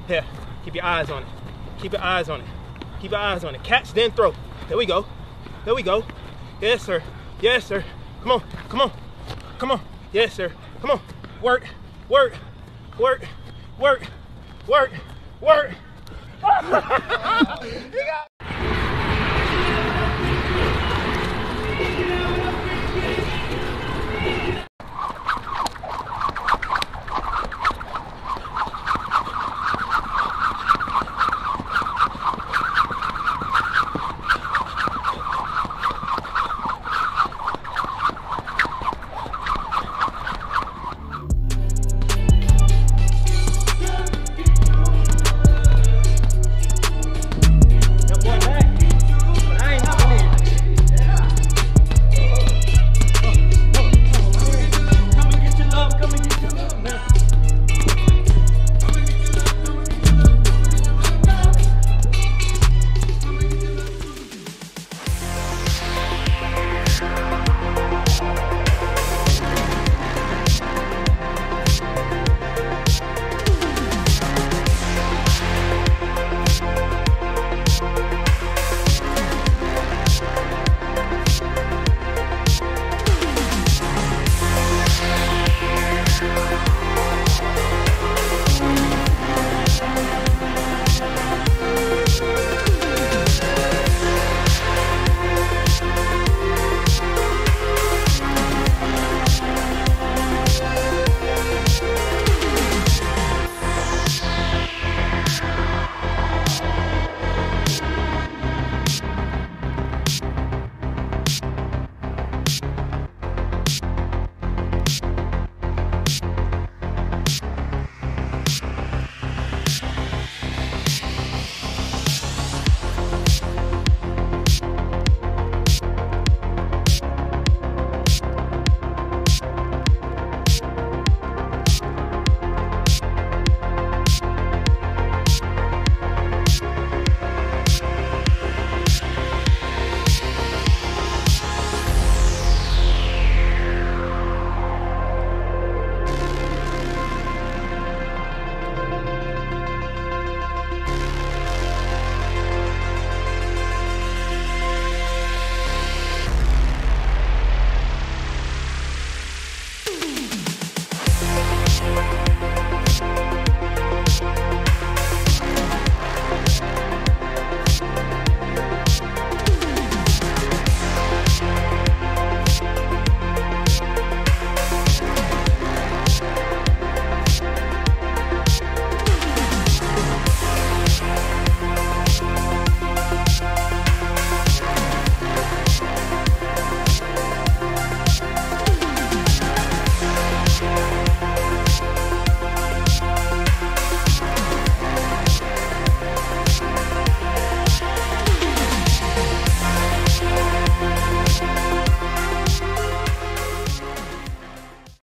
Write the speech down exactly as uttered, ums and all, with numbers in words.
Here, keep your eyes on it. Keep your eyes on it. Keep your eyes on it. Catch, then throw. There we go. There we go. Yes, sir. Yes, sir. Come on. Come on. Come on. Yes, sir. Come on. Work. Work. Work. Work. Work. Work. You got